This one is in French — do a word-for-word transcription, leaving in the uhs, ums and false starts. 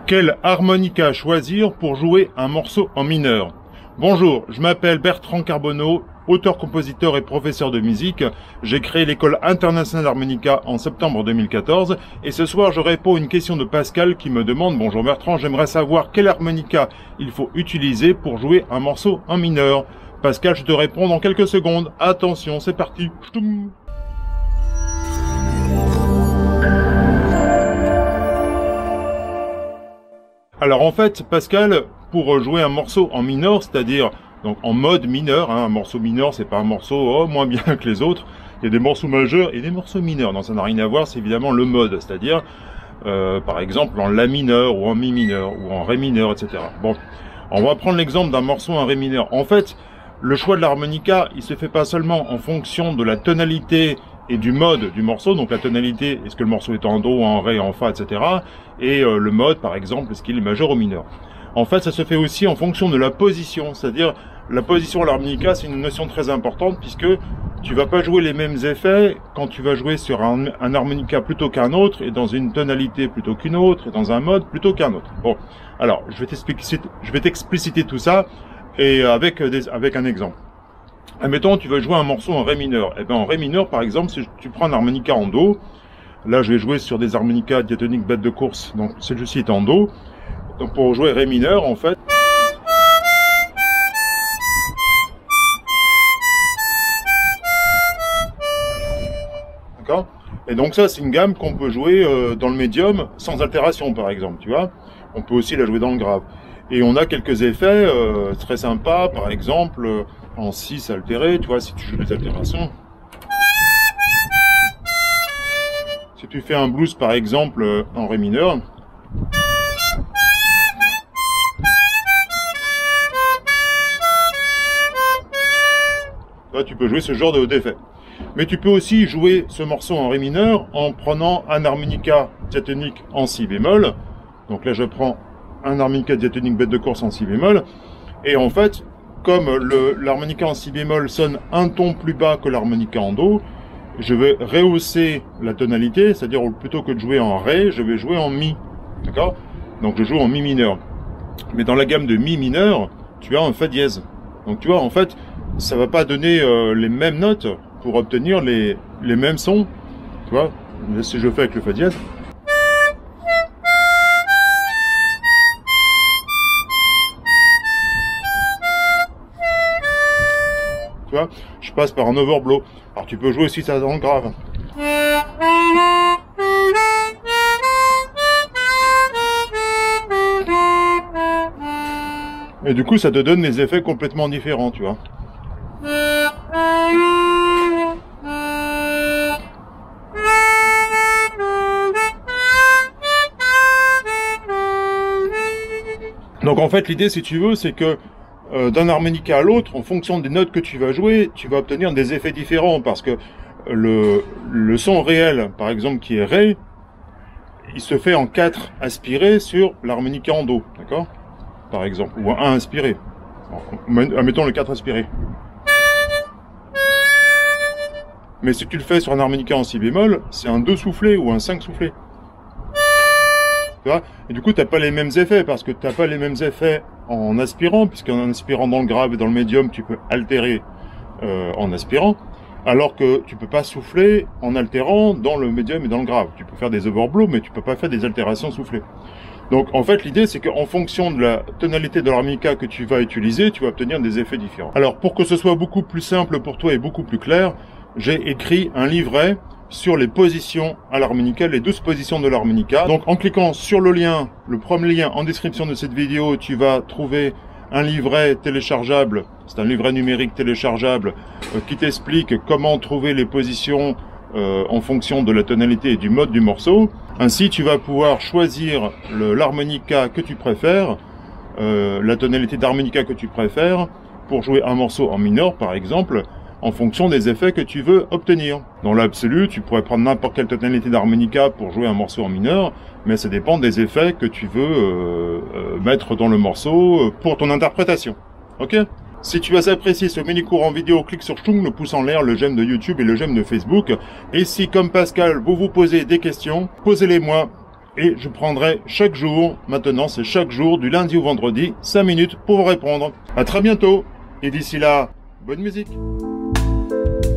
Quelle harmonica choisir pour jouer un morceau en mineur? Bonjour, je m'appelle Bertrand Carbonneau, auteur, compositeur et professeur de musique. J'ai créé l'école internationale d'harmonica en septembre deux mille quatorze et ce soir je réponds à une question de Pascal qui me demande: bonjour Bertrand, j'aimerais savoir quelle harmonica il faut utiliser pour jouer un morceau en mineur. Pascal, je te réponds dans quelques secondes. Attention, c'est parti. Ch'toum. Alors en fait, Pascal, pour jouer un morceau en mineur, c'est-à-dire donc en mode mineur, hein, un morceau mineur, c'est pas un morceau oh, moins bien que les autres. Il y a des morceaux majeurs et des morceaux mineurs. Non, ça n'a rien à voir, c'est évidemment le mode, c'est-à-dire euh, par exemple en la mineur ou en mi mineur ou en ré mineur, et cetera. Bon, on va prendre l'exemple d'un morceau en ré mineur. En fait, le choix de l'harmonica, il se fait pas seulement en fonction de la tonalité et du mode du morceau, donc la tonalité, est-ce que le morceau est en do, en ré, en fa, et cetera. Et euh, le mode, par exemple, est-ce qu'il est majeur ou mineur. En fait, ça se fait aussi en fonction de la position, c'est-à-dire la position de l'harmonica, c'est une notion très importante puisque tu vas pas jouer les mêmes effets quand tu vas jouer sur un, un harmonica plutôt qu'un autre, et dans une tonalité plutôt qu'une autre, et dans un mode plutôt qu'un autre. Bon, alors, je vais t'expliciter, je vais t'expliciter tout ça, et avec, des, avec un exemple. Admettons, tu veux jouer un morceau en ré mineur. Eh bien, en ré mineur, par exemple, si tu prends un harmonica en do, là, je vais jouer sur des harmonicas diatoniques bêtes de course, donc celui-ci est en do. Donc, pour jouer ré mineur, en fait, d'accord. Et donc ça, c'est une gamme qu'on peut jouer euh, dans le médium sans altération, par exemple, tu vois. On peut aussi la jouer dans le grave. Et on a quelques effets euh, très sympas, par exemple, euh, en six altéré, tu vois, si tu joues des altérations. Si tu fais un blues, par exemple, euh, en ré mineur, là, tu peux jouer ce genre d'effet. Mais tu peux aussi jouer ce morceau en ré mineur en prenant un harmonica diatonique en si bémol. Donc là, je prends un harmonica diatonique bête de course en si bémol. Et en fait, comme l'harmonica en si bémol sonne un ton plus bas que l'harmonica en do, je vais rehausser la tonalité, c'est-à-dire plutôt que de jouer en ré, je vais jouer en mi. D'accord? Donc je joue en mi mineur. Mais dans la gamme de mi mineur, tu as un fa dièse. Donc tu vois, en fait, ça va pas donner euh, les mêmes notes pour obtenir les, les mêmes sons. Tu vois, si je fais avec le fa dièse. Tu vois, je passe par un overblow. Alors tu peux jouer aussi ça dans le grave. Et du coup, ça te donne des effets complètement différents, tu vois. Donc en fait, l'idée, si tu veux, c'est que euh, d'un harmonica à l'autre, en fonction des notes que tu vas jouer, tu vas obtenir des effets différents, parce que le, le son réel, par exemple, qui est ré, il se fait en quatre aspirés sur l'harmonica en do, d'accord? Par exemple, ou un inspiré. Admettons le quatre aspiré. Mais si tu le fais sur un harmonica en si bémol, c'est un deux soufflé ou un cinq soufflé. Tu vois? Et du coup, tu n'as pas les mêmes effets, parce que tu n'as pas les mêmes effets en aspirant, puisqu'en aspirant dans le grave et dans le médium, tu peux altérer euh, en aspirant, alors que tu peux pas souffler en altérant dans le médium et dans le grave. Tu peux faire des overblows, mais tu peux pas faire des altérations soufflées. Donc en fait, l'idée, c'est qu'en fonction de la tonalité de l'harmonica que tu vas utiliser, tu vas obtenir des effets différents. Alors pour que ce soit beaucoup plus simple pour toi et beaucoup plus clair, j'ai écrit un livret sur les positions à l'harmonica, les douze positions de l'harmonica. Donc en cliquant sur le lien, le premier lien en description de cette vidéo, tu vas trouver un livret téléchargeable, c'est un livret numérique téléchargeable euh, qui t'explique comment trouver les positions euh, en fonction de la tonalité et du mode du morceau. Ainsi, tu vas pouvoir choisir l'harmonica que tu préfères, euh, la tonalité d'harmonica que tu préfères, pour jouer un morceau en mineur, par exemple, en fonction des effets que tu veux obtenir. Dans l'absolu, tu pourrais prendre n'importe quelle tonalité d'harmonica pour jouer un morceau en mineur, mais ça dépend des effets que tu veux euh, euh, mettre dans le morceau pour ton interprétation. Ok? Si tu as apprécié ce mini-cours en vidéo, clique sur Ch'toum, le pouce en l'air, le j'aime de YouTube et le j'aime de Facebook. Et si, comme Pascal, vous vous posez des questions, posez-les moi et je prendrai chaque jour, maintenant c'est chaque jour, du lundi au vendredi, cinq minutes pour vous répondre. À très bientôt, et d'ici là, bonne musique.